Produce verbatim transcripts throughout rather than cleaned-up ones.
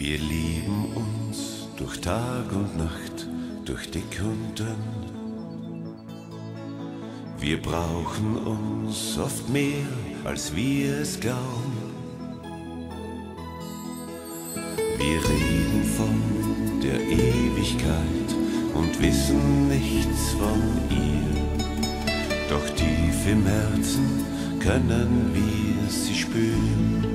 Wir lieben uns durch Tag und Nacht, durch dick und dünn. Wir brauchen uns oft mehr, als wir es glauben. Wir reden von der Ewigkeit und wissen nichts von ihr. Doch tief im Herzen können wir sie spüren.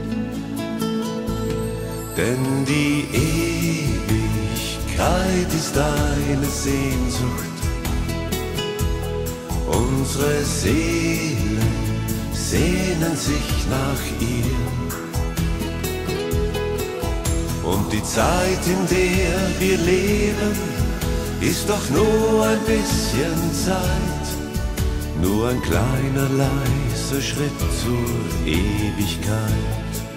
Denn die Ewigkeit ist eine Sehnsucht. Unsere Seelen sehnen sich nach ihr. Und die Zeit, in der wir leben, ist doch nur ein bisschen Zeit. Nur ein kleiner, leiser Schritt zur Ewigkeit.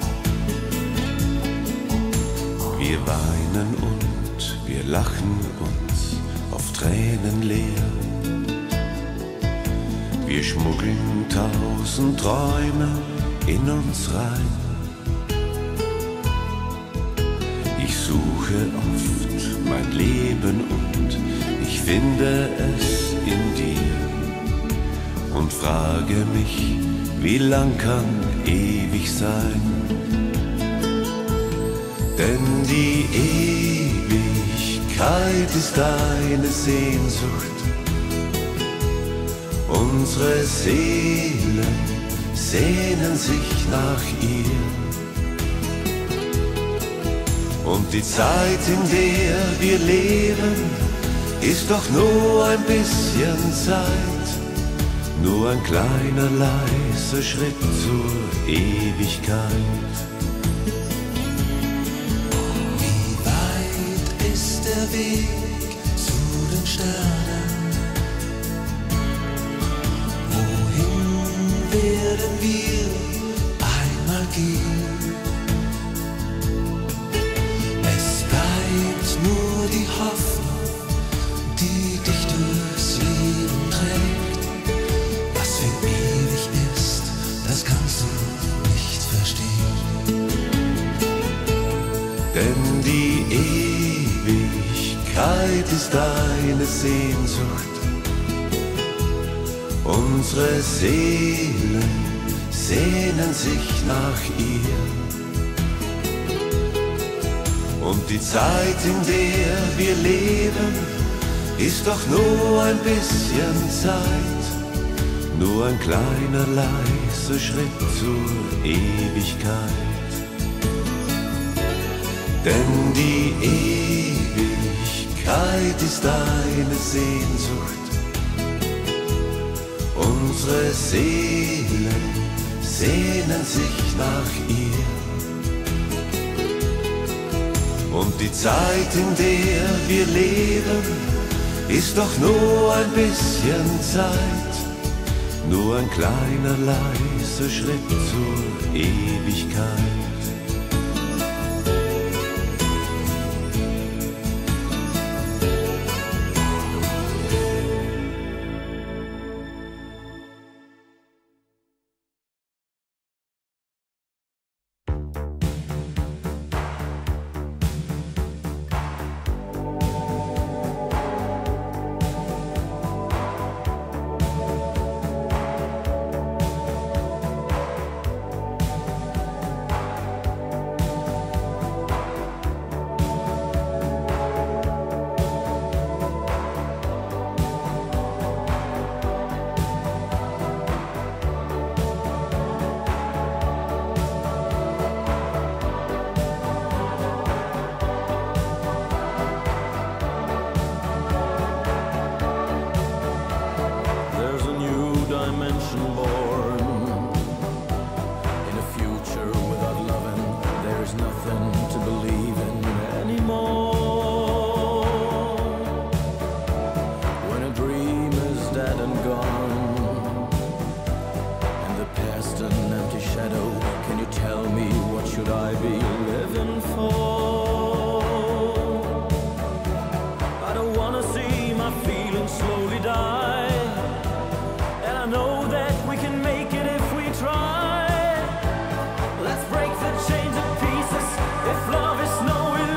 Wir weinen und wir lachen uns auf Tränen leer. Wir schmuggeln tausend Träume in uns rein. Ich suche oft mein Leben und ich finde es in dir. Und frage mich, wie lang kann ewig sein? Denn die Ewigkeit ist eine Sehnsucht. Unsere Seelen sehnen sich nach ihr. Und die Zeit, in der wir leben, ist doch nur ein bisschen Zeit. Nur ein kleiner, leiser Schritt zur Ewigkeit. Der Weg zu den Sternen. Wohin werden wir einmal gehen? Es bleibt nur die Hoffnung, die dich durchs Leben trägt. Was für ewig ist, das kannst du nicht verstehen. Denn die Ewigkeit ist eine Sehnsucht. Unsere Seelen sehnen sich nach ihr. Und die Zeit, in der wir leben, ist doch nur ein bisschen Zeit. Nur ein kleiner, leiser Schritt zur Ewigkeit. Denn die Ewigkeit ist eine Sehnsucht. Unsere Seelen sehnen sich nach ihr. Und die Zeit, in der wir leben, ist doch nur ein bisschen Zeit. Nur ein kleiner, leiser Schritt zur Ewigkeit. Let's break the chains of pieces. If love is no illusion.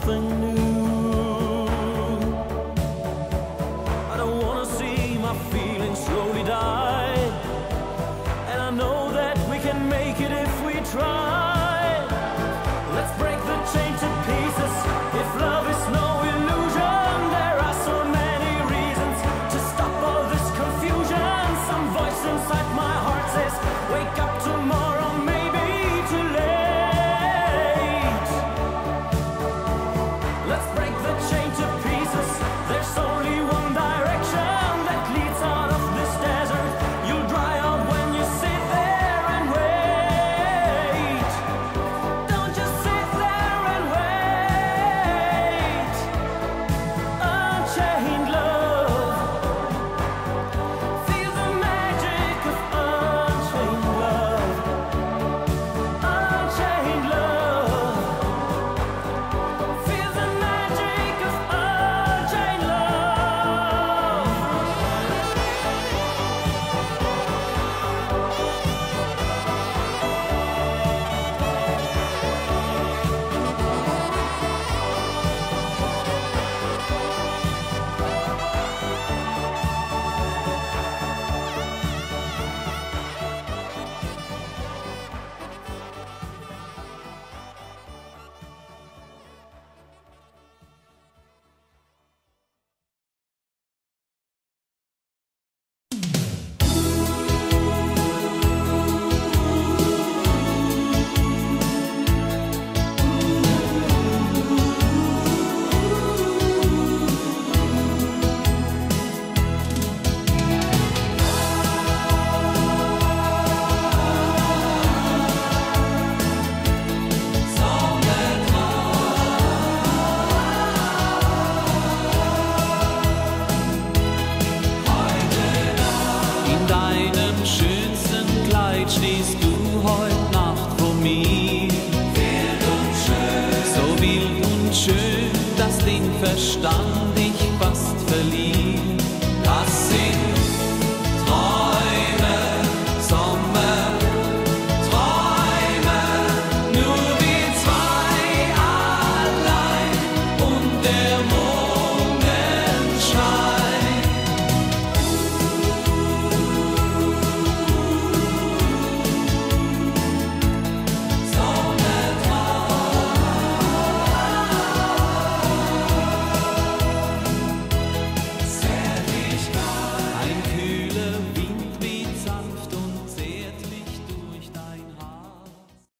something new. I don't wanna see my feelings slowly die, and I know that we can make it if we try. Let's break the chain to pieces. If love is no illusion, there are so many reasons to stop all this confusion. Some voice inside my heart says, wake up tomorrow, maybe too late. Let's break the chain to pieces. There's only one direction that leads out of this desert. You'll dry out when you sit there and wait. Don't just sit there and wait. Unchained love. Feel the magic of unchained love. Unchained love. Feel the magic of unchained love. In deinem schönsten Kleid stehst du heut Nacht vor mir. Wild und schön, so wild und schön, dass den Verstand ich fast verlieh.